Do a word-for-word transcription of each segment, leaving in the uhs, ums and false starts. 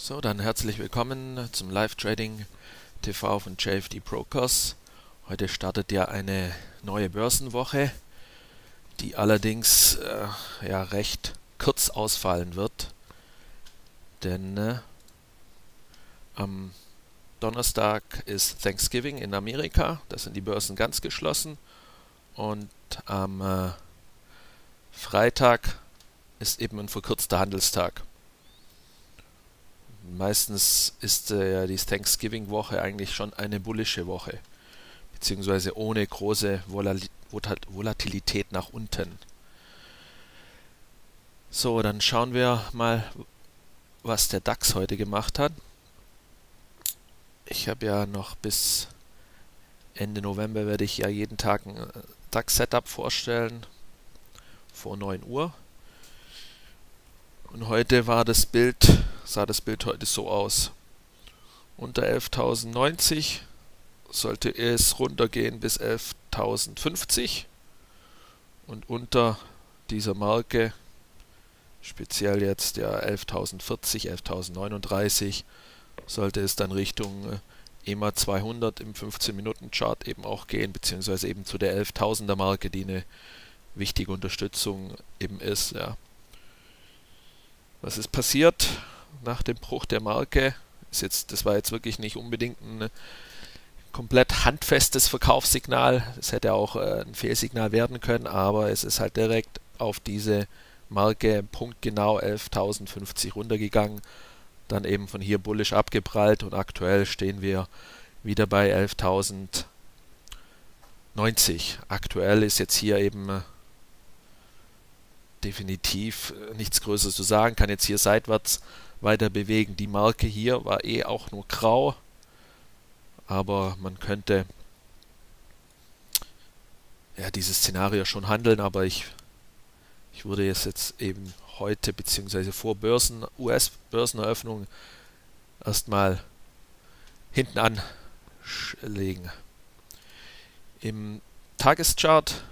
So, dann herzlich willkommen zum Live-Trading T V von J F D Brokers. Heute startet ja eine neue Börsenwoche, die allerdings äh, ja recht kurz ausfallen wird, denn äh, am Donnerstag ist Thanksgiving in Amerika, da sind die Börsen ganz geschlossen, und am äh, Freitag ist eben ein verkürzter Handelstag. Meistens ist äh, ja die Thanksgiving-Woche eigentlich schon eine bullische Woche, beziehungsweise ohne große Volal- Volatilität nach unten. So, dann schauen wir mal, was der DAX heute gemacht hat. Ich habe ja noch bis Ende November werde ich ja jeden Tag ein DAX-Setup vorstellen, vor neun Uhr. Und heute war das Bild, sah das Bild heute so aus. Unter elftausendneunzig sollte es runtergehen bis elftausendfünfzig und unter dieser Marke, speziell jetzt ja elftausendvierzig, elftausendneununddreißig, sollte es dann Richtung E M A zweihundert im fünfzehn Minuten Chart eben auch gehen, beziehungsweise eben zu der elftausender Marke, die eine wichtige Unterstützung eben ist, ja. Was ist passiert nach dem Bruch der Marke? Ist jetzt, das war jetzt wirklich nicht unbedingt ein komplett handfestes Verkaufssignal. Es hätte auch äh, ein Fehlsignal werden können, aber es ist halt direkt auf diese Marke punktgenau elftausendfünfzig runtergegangen. Dann eben von hier bullisch abgeprallt und aktuell stehen wir wieder bei elftausendneunzig. Aktuell ist jetzt hier eben äh, definitiv nichts Größeres zu sagen, kann jetzt hier seitwärts weiter bewegen. Die Marke hier war eh auch nur grau, aber man könnte ja dieses Szenario schon handeln, aber ich, ich würde es jetzt eben heute bzw. vor Börsen, U S-Börseneröffnung erstmal hinten anlegen. Im Tageschart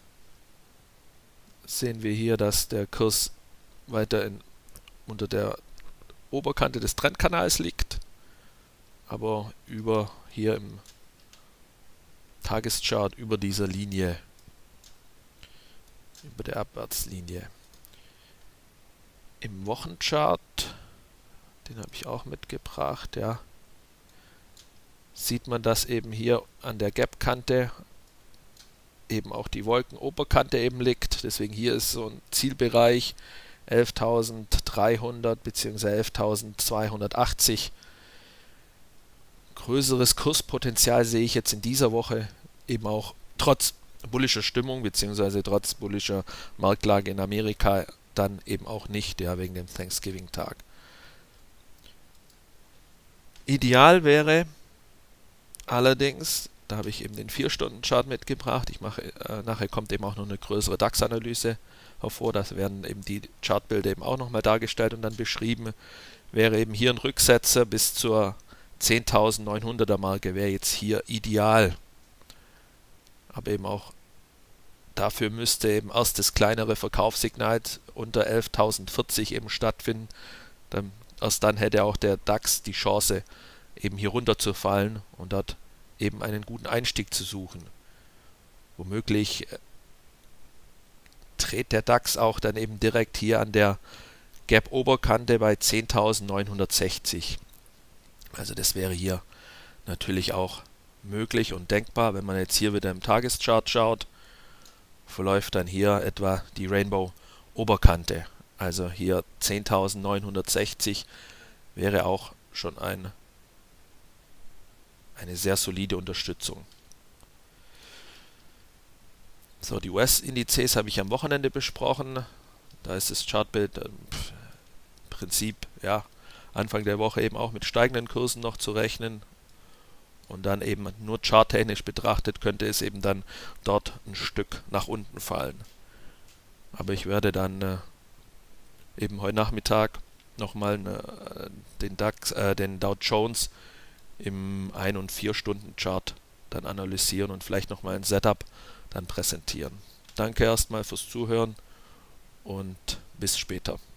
sehen wir hier, dass der Kurs weiter in, unter der Oberkante des Trendkanals liegt, aber über hier im Tageschart über dieser Linie, über der Abwärtslinie. Im Wochenchart, den habe ich auch mitgebracht, ja, sieht man, dass eben hier an der Gap-Kante eben auch die Wolkenoberkante eben liegt. Deswegen hier ist so ein Zielbereich elftausenddreihundert bzw. elftausendzweihundertachtzig. Größeres Kurspotenzial sehe ich jetzt in dieser Woche eben auch trotz bullischer Stimmung bzw. trotz bullischer Marktlage in Amerika dann eben auch nicht, ja, wegen dem Thanksgiving-Tag. Ideal wäre allerdings, da habe ich eben den vier Stunden Chart mitgebracht. Ich mache, äh, nachher kommt eben auch noch eine größere DAX-Analyse hervor. Da werden eben die Chartbilder eben auch nochmal dargestellt und dann beschrieben. Wäre eben hier ein Rücksetzer bis zur zehntausendneunhunderter Marke, wäre jetzt hier ideal. Aber eben auch dafür müsste eben erst das kleinere Verkaufssignal unter elftausendvierzig eben stattfinden. Dann, erst dann hätte auch der DAX die Chance, eben hier runter zu fallen und dort eben einen guten Einstieg zu suchen. Womöglich dreht der DAX auch dann eben direkt hier an der Gap-Oberkante bei zehntausendneunhundertsechzig. Also das wäre hier natürlich auch möglich und denkbar. Wenn man jetzt hier wieder im Tageschart schaut, verläuft dann hier etwa die Rainbow-Oberkante. Also hier zehntausendneunhundertsechzig wäre auch schon ein eine sehr solide Unterstützung. So, die U S-Indizes habe ich am Wochenende besprochen. Da ist das Chartbild im Prinzip, ja, Anfang der Woche eben auch mit steigenden Kursen noch zu rechnen. Und dann eben nur charttechnisch betrachtet könnte es eben dann dort ein Stück nach unten fallen. Aber ich werde dann äh, eben heute Nachmittag nochmal äh, den DAX, äh, den Dow Jones im ein- und vier Stunden Chart dann analysieren und vielleicht nochmal ein Setup dann präsentieren. Danke erstmal fürs Zuhören und bis später.